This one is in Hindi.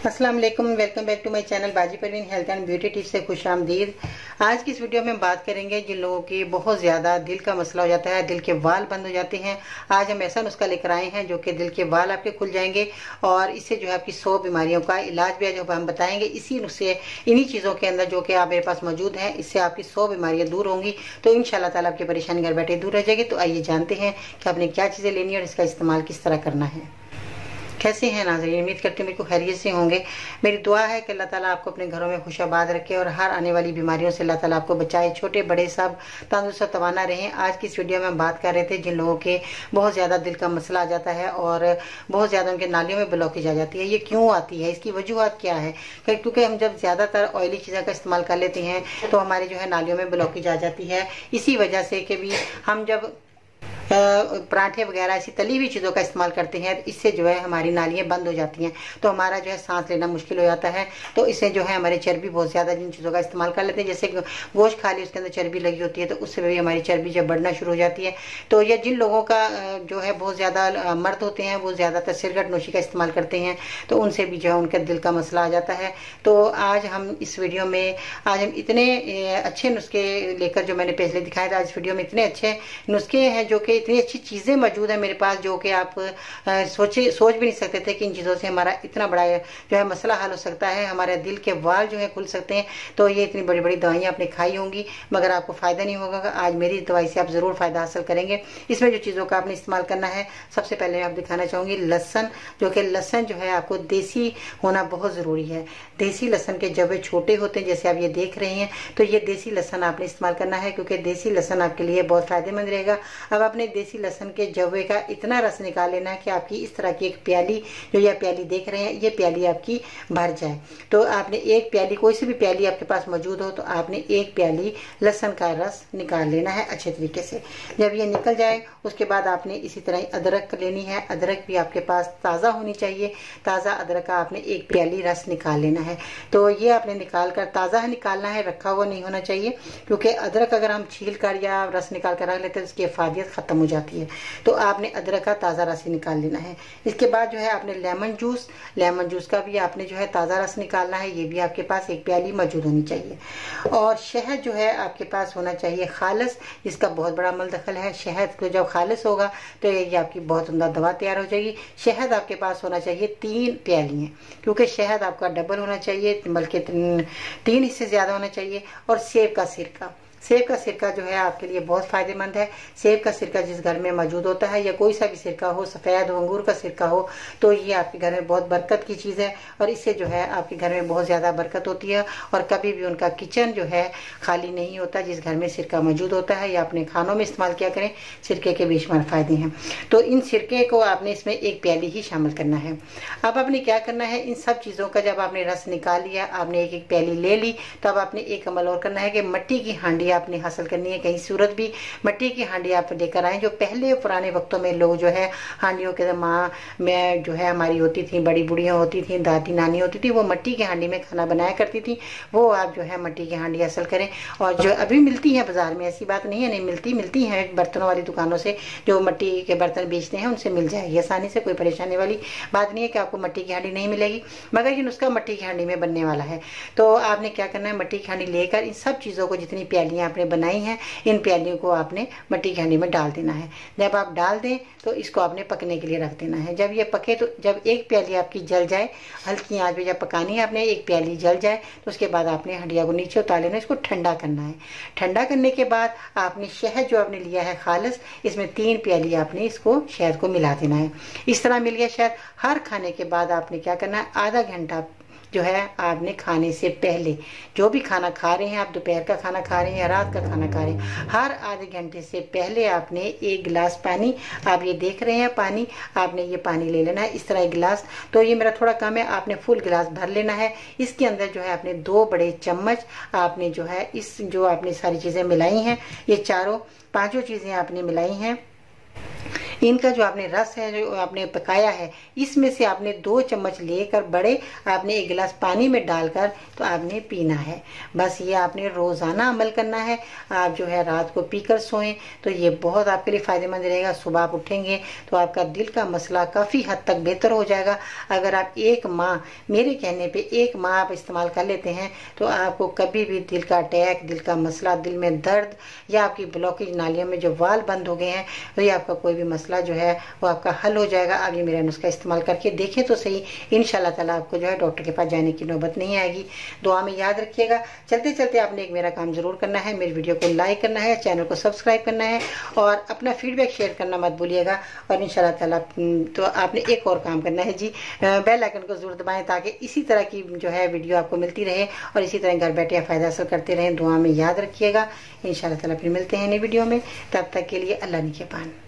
अस्सलाम वालेकुम, welcome back to my channel बाजी Parveen health and beauty tips से खुशामदीद। आज की इस वीडियो में बात करेंगे जिन लोगों की बहुत ज़्यादा दिल का मसला हो जाता है, दिल के वाल बंद हो जाते हैं। आज हम ऐसा नुस्खा लेकर आए हैं जो कि दिल के वाल आपके खुल जाएंगे और इससे जो है आपकी 100 बीमारियों का इलाज भी आज हम बताएंगे। इसी नुस्खे इन्हीं चीज़ों के अंदर जो कि आप मेरे पास मौजूद हैं, इससे आपकी 100 बीमारियाँ दूर होंगी। तो इंशाल्लाह ताला आपकी परेशानी घर बैठे दूर रह जाएगी। तो आइए जानते हैं कि आपने क्या चीज़ें लेनी है और इसका इस्तेमाल किस तरह करना है। कैसे हैं नाज़रीन, उम्मीद करती हूँ बिल्कुल खैरियत से होंगे। मेरी दुआ है कि अल्लाह ताला आपको अपने घरों में खुशाबाद रखे और हर आने वाली बीमारियों से अल्लाह ताला आपको बचाए। छोटे बड़े सब तंदुरुस्त और तवाना रहें। आज की इस वीडियो में हम बात कर रहे थे जिन लोगों के बहुत ज़्यादा दिल का मसला आ जाता है और बहुत ज़्यादा उनके नालियों में ब्लॉकेज आ जाती है। ये क्यों आती है, इसकी वजूहत क्या है? क्योंकि हम जब ज़्यादातर ऑयली चीज़ों का इस्तेमाल कर लेते हैं तो हमारे जो है नालियों में ब्लॉकेज आ जाती है। इसी वजह से कि भी हम जब पराठे वगैरह ऐसी तली हुई चीज़ों का इस्तेमाल करते हैं, इससे जो है हमारी नालियाँ बंद हो जाती हैं, तो हमारा जो है सांस लेना मुश्किल हो जाता है। तो इससे जो है हमारी चर्बी बहुत ज़्यादा जिन चीज़ों का इस्तेमाल कर लेते हैं, जैसे गोश्त खा ली उसके अंदर चर्बी लगी होती है, तो उससे भी हमारी चर्बी जब बढ़ना शुरू हो जाती है। तो ये जिन लोगों का जो है बहुत ज़्यादा मर्द होते हैं वो ज़्यादातर सिरकट नोशी का इस्तेमाल करते हैं, तो उनसे भी जो है उनका दिल का मसला आ जाता है। तो आज हम इस वीडियो में आज हम इतने अच्छे नुस्खे लेकर, जो मैंने पहले दिखाए थे, आज वीडियो में इतने अच्छे नुस्खे हैं जो कि इतनी अच्छी चीज़ें मौजूद है मेरे पास जो कि आप सोच भी नहीं सकते थे कि इन चीज़ों से हमारा इतना बड़ा जो है मसला हल हो सकता है, हमारे दिल के वाल जो है खुल सकते हैं। तो ये इतनी बड़ी बड़ी दवाइयाँ आपने खाई होंगी मगर आपको फ़ायदा नहीं होगा। आज मेरी दवाई से आप ज़रूर फ़ायदा हासिल करेंगे। इसमें जो चीज़ों का आपने इस्तेमाल करना है, सबसे पहले आप दिखाना चाहूँगी लहसन, जो कि लहसन जो है आपको देसी होना बहुत ज़रूरी है। देसी लहसन के जवे छोटे होते हैं जैसे आप ये देख रहे हैं, तो ये देसी लहसन आपने इस्तेमाल करना है क्योंकि देसी लहसन आपके लिए बहुत फ़ायदेमंद रहेगा। अब आपने देसी लहसन के जवे का इतना रस निकाल लेना है कि आपकी इस तरह की एक प्याली, जो ये प्याली देख रहे हैं, ये प्याली आपकी भर जाए। तो आपने एक प्याली, कोई सी भी प्याली आपके पास मौजूद हो, तो आपने एक प्याली लहसन का रस निकाल लेना है अच्छे तरीके से। जब ये निकल जाए उसके बाद आपने इसी तरह अदरक लेनी है। अदरक भी आपके पास ताज़ा होनी चाहिए। ताज़ा अदरक का आपने एक प्याली रस निकाल लेना है। तो ये आपने निकाल कर ताज़ा निकालना है, रखा हुआ नहीं होना चाहिए, क्योंकि अदरक अगर हम छील कर या रस निकाल कर रख लेते हैं तो उसकी अफादियत ख़त्म हो जाती है। तो आपने अदरक का ताज़ा रस निकाल लेना है। इसके बाद जो है आपने लेमन जूस का भी आपने जो है ताज़ा रस निकालना है। ये भी आपके पास एक प्याली मौजूद होनी चाहिए। और शहद जो है आपके पास होना चाहिए खालिस, इसका बहुत बड़ा अमल दखल है। शहद को जब खालिस होगा तो ये आपकी बहुत उम्दा दवा तैयार हो जाएगी। शहद आपके पास होना चाहिए 3 प्यालियाँ, क्योंकि शहद आपका डबल होना चाहिए, बल्कि 3 हिस्से ज़्यादा होना चाहिए। और सेब का सिरका जो है आपके लिए बहुत फ़ायदेमंद है। सेब का सिरका जिस घर में मौजूद होता है, या कोई सा भी सिरका हो, सफ़ेद हो, अंगूर का सिरका हो, तो ये आपके घर में बहुत बरकत की चीज़ है और इससे जो है आपके घर में बहुत ज़्यादा बरकत होती है। और कभी भी उनका किचन जो है खाली नहीं होता जिस घर में सिरका मौजूद होता है। या अपने खानों में इस्तेमाल किया करें, सिरके के बेशुमार फ़ायदे हैं। तो इन सिरके को आपने इसमें एक प्याली ही शामिल करना है। अब आपने क्या करना है, इन सब चीज़ों का जब आपने रस निकाल लिया, आपने एक एक प्याली ले ली, तब आपने एक अमल और करना है कि मिट्टी की हांडी आपने हासिल करनी है। कहीं सूरत भी मिट्टी की हांडी आप लेकर आए। जो पहले पुराने वक्तों में लोग जो है हांडियों के माँ में जो है हमारी होती थी, बड़ी बुढ़ियाँ होती थी, दादी नानी होती थी, वो मिट्टी की हांडी में खाना बनाया करती थी। वो आप जो है मिट्टी की हांडी हासिल करें। और जो अभी मिलती है बाजार में, ऐसी बात नहीं है नहीं मिलती हैं बर्तनों वाली दुकानों से, जो मिट्टी के बर्तन बेचते हैं उनसे मिल जाएगी आसानी से। कोई परेशानी वाली बात नहीं है कि आपको मिट्टी की हांडी नहीं मिलेगी, मगर ये नुस्खा मिट्टी की हांडी में बनने वाला है। तो आपने क्या करना है, मिट्टी की हांडी लेकर इन सब चीज़ों को, जितनी प्यालियाँ आपने बनाई हैं, इन प्यालियों को आपने मिट्टी की हांडी में डाल देना है। जब आप डाल दें तो इसको आपने पकने के लिए रख देना है। जब ये पके, तो जब एक प्याली आपकी जल जाए, हल्की आंच पे जब पकानी है आपने, एक प्याली जल जाए, तो उसके बाद आपने हंडिया को नीचे उतार लेना, इसको ठंडा करना है। ठंडा करने के बाद आपने शहद जो आपने लिया है खालिस, इसमें 3 प्याली आपने इसको शहद को मिला देना है। इस तरह मिल गया शहद। हर खाने के बाद आपने क्या करना है, आधा घंटा जो है आपने खाने से पहले, जो भी खाना खा रहे हैं आप, दोपहर का खाना खा रहे हैं या रात का खाना खा रहे हैं, हर आधे घंटे से पहले आपने 1 गिलास पानी, आप ये देख रहे हैं पानी, आपने ये पानी ले लेना है इस तरह 1 गिलास। तो ये मेरा थोड़ा कम है, आपने फुल गिलास भर लेना है। इसके अंदर जो है आपने 2 बड़े चम्मच आपने जो है इस, जो आपने सारी चीज़ें मिलाई हैं, ये 4-5 चीज़ें आपने मिलाई हैं, इनका जो आपने रस है, जो आपने पकाया है, इसमें से आपने 2 चम्मच लेकर बड़े आपने 1 गिलास पानी में डालकर तो आपने पीना है। बस ये आपने रोज़ाना अमल करना है। आप जो है रात को पीकर सोएं तो ये बहुत आपके लिए फ़ायदेमंद रहेगा। सुबह आप उठेंगे तो आपका दिल का मसला काफ़ी हद तक बेहतर हो जाएगा। अगर आप 1 माह, मेरे कहने पे 1 माह आप इस्तेमाल कर लेते हैं तो आपको कभी भी दिल का अटैक, दिल का मसला, दिल में दर्द या आपकी ब्लॉकेज नालियों में जो वाल बंद हो गए हैं, तो ये आपका कोई भी मसला जो है वो आपका हल हो जाएगा। आप ये मेरा नुस्खा इस्तेमाल करके देखें तो सही, इंशाल्लाह ताला आपको जो है डॉक्टर के पास जाने की नौबत नहीं आएगी। दुआ में याद रखिएगा। चलते चलते आपने एक मेरा काम जरूर करना है, मेरी वीडियो को लाइक करना है, चैनल को सब्सक्राइब करना है और अपना फीडबैक शेयर करना मत भूलिएगा। और इंशाल्लाह ताला तो आपने एक और काम करना है जी, बेल आइकन को जरूर दबाएं ताकि इसी तरह की जो है वीडियो आपको मिलती रहे और इसी तरह घर बैठे फ़ायदा हासिल करते रहें। दुआ में याद रखिएगा। इंशाल्लाह ताला फिर मिलते हैं नई वीडियो में। तब तक के लिए अल्लाह निगहबान।